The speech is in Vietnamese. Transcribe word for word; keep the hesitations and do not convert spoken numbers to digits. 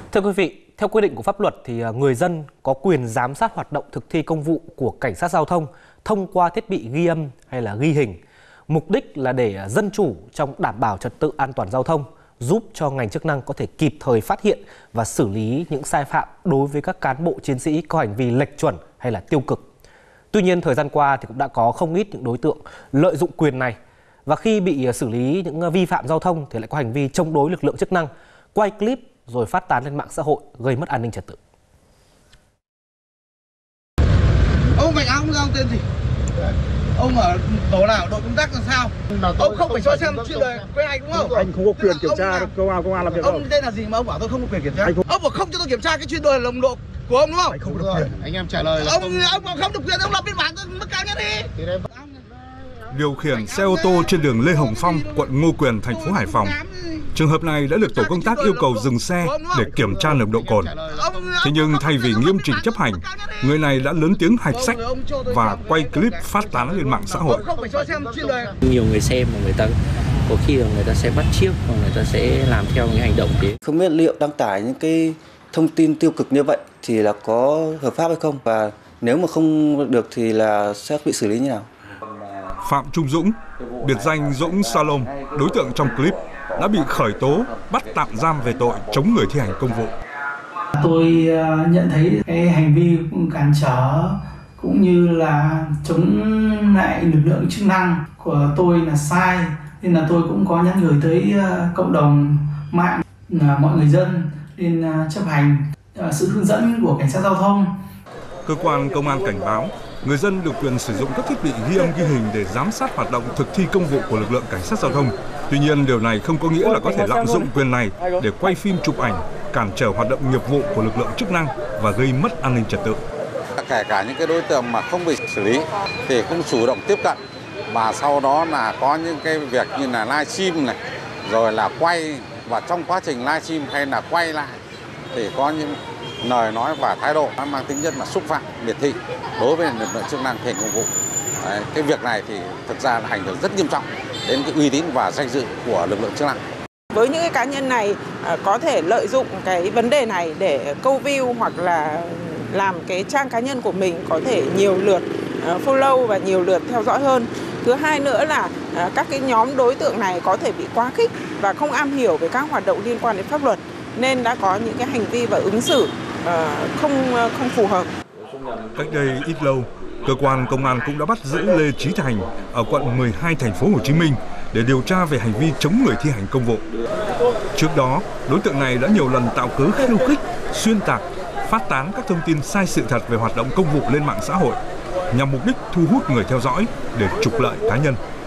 Thưa quý vị, theo quy định của pháp luật thì người dân có quyền giám sát hoạt động thực thi công vụ của cảnh sát giao thông thông qua thiết bị ghi âm hay là ghi hình. Mục đích là để dân chủ trong đảm bảo trật tự an toàn giao thông, giúp cho ngành chức năng có thể kịp thời phát hiện và xử lý những sai phạm đối với các cán bộ chiến sĩ có hành vi lệch chuẩn hay là tiêu cực. Tuy nhiên, thời gian qua thì cũng đã có không ít những đối tượng lợi dụng quyền này, và khi bị xử lý những vi phạm giao thông thì lại có hành vi chống đối lực lượng chức năng, quay clip rồi phát tán lên mạng xã hội gây mất an ninh trật tự. Ông Mạnh Áo, ông tên gì? Ông ở tổ nào, đội công tác làm sao? Ông không phải cho xem chuyên đề quay hành đúng không? Anh không có quyền kiểm tra công an công an làm việc. Ông tên là gì mà ông bảo tôi không có quyền kiểm tra? Ông bảo không cho tôi kiểm tra cái chuyên đề nồng độ của ông đúng không? Anh không được quyền. Anh em trả lời là ông ông bảo không được quyền, ông lập biên bản mức cao nhất đi. Điều khiển xe ô tô trên đường Lê Hồng Phong, quận Ngô Quyền, thành phố Hải Phòng. Trường hợp này đã được tổ công tác yêu cầu dừng xe để kiểm tra nồng độ cồn. Thế nhưng thay vì nghiêm chỉnh chấp hành, người này đã lớn tiếng hạch sách và quay clip phát tán lên mạng xã hội. Nhiều người xem mà người ta có khi là người ta sẽ bắt chước và người ta sẽ làm theo những hành động thế. Không biết liệu đăng tải những cái thông tin tiêu cực như vậy thì là có hợp pháp hay không, và nếu mà không được thì là sẽ bị xử lý như nào? Phạm Trung Dũng, biệt danh Dũng Salom, đối tượng trong clip, đã bị khởi tố, bắt tạm giam về tội chống người thi hành công vụ. Tôi nhận thấy cái hành vi cản trở cũng như là chống lại lực lượng chức năng của tôi là sai, nên là tôi cũng có nhắn gửi tới cộng đồng mạng là mọi người dân nên chấp hành sự hướng dẫn của cảnh sát giao thông. Cơ quan công an cảnh báo, người dân được quyền sử dụng các thiết bị ghi âm ghi hình để giám sát hoạt động thực thi công vụ của lực lượng cảnh sát giao thông. Tuy nhiên, điều này không có nghĩa là có thể lạm dụng quyền này để quay phim chụp ảnh, cản trở hoạt động nghiệp vụ của lực lượng chức năng và gây mất an ninh trật tự. Kể cả những cái đối tượng mà không bị xử lý thì cũng chủ động tiếp cận, và sau đó là có những cái việc như là livestream này, rồi là quay, và trong quá trình livestream hay là quay lại thì có những lời nói và thái độ mang tính chất mà xúc phạm, miệt thị đối với lực lượng chức năng thi hành công vụ. Đấy, cái việc này thì thực ra là ảnh hưởng rất nghiêm trọng đến cái uy tín và danh dự của lực lượng chức năng. Với những cái cá nhân này có thể lợi dụng cái vấn đề này để câu view hoặc là làm cái trang cá nhân của mình có thể nhiều lượt follow và nhiều lượt theo dõi hơn. Thứ hai nữa là các cái nhóm đối tượng này có thể bị quá khích và không am hiểu về các hoạt động liên quan đến pháp luật, nên đã có những cái hành vi và ứng xử không không phù hợp. Cách đây ít lâu, cơ quan công an cũng đã bắt giữ Lê Chí Thành ở quận mười hai thành phố Hồ Chí Minh để điều tra về hành vi chống người thi hành công vụ. Trước đó, đối tượng này đã nhiều lần tạo cớ khiêu khích, xuyên tạc, phát tán các thông tin sai sự thật về hoạt động công vụ lên mạng xã hội nhằm mục đích thu hút người theo dõi để trục lợi cá nhân.